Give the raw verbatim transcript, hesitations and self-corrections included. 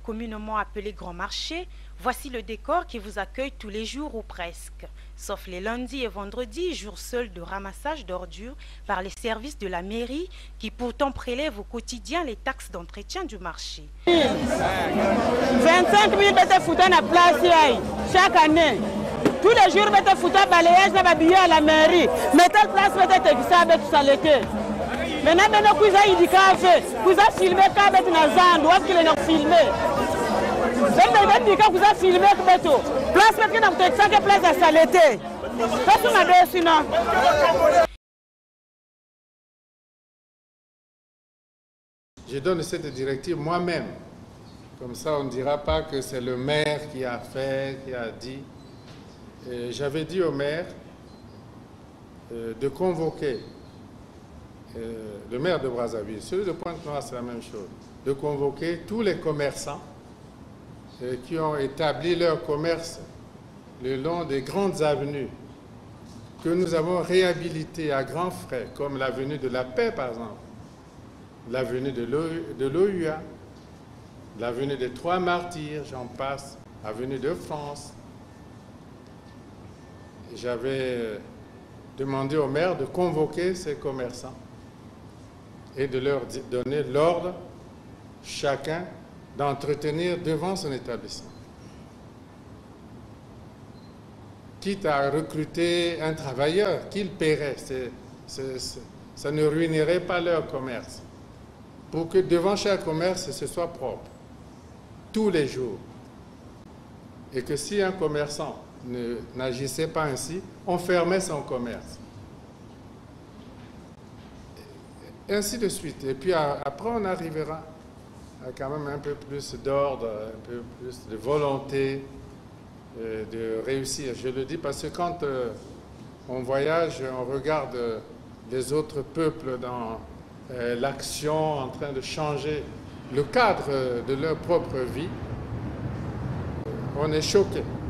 communément appelé Grand Marché, voici le décor qui vous accueille tous les jours ou presque, sauf les lundis et vendredis, jours seuls de ramassage d'ordures par les services de la mairie qui pourtant prélèvent au quotidien les taxes d'entretien du marché. vingt-cinq mille bêtes foutent la place chaque année. Tous les jours, bêtes foutent balayage dans la billet à la mairie. Mais telle place bêtes ça avec tout ça l'été. Maintenant, maintenant, vous avez dit vous avez filmé quand vous avez filmé, vous avez filmé. Vous avez filmé place maintenant, vous avez fait place à Saleté. Qu'est-ce qu'on a dit sinon? Je donne cette directive moi-même. Comme ça, on ne dira pas que c'est le maire qui a fait, qui a dit. J'avais dit au maire euh, de convoquer euh, le maire de Brazzaville, celui de Pointe-Noire, c'est la même chose, de convoquer tous les commerçants euh, qui ont établi leur commerce le long des grandes avenues que nous avons réhabilitées à grands frais, comme l'avenue de la Paix, par exemple, l'avenue de l'O U A, l'avenue des Trois Martyrs, j'en passe, avenue de France. J'avais demandé au maire de convoquer ces commerçants et de leur donner l'ordre, chacun, d'entretenir devant son établissement. Quitte à recruter un travailleur qu'il paierait, c'est, c'est, c'est, ça ne ruinerait pas leur commerce. Pour que devant chaque commerce, ce soit propre, tous les jours. Et que si un commerçant n'agissait pas ainsi, on fermait son commerce. Et ainsi de suite. Et puis après, on arrivera à quand même un peu plus d'ordre, un peu plus de volonté euh, de réussir. Je le dis parce que quand euh, on voyage, on regarde les autres peuples dans euh, l'action, en train de changer le cadre de leur propre vie, on est choqué.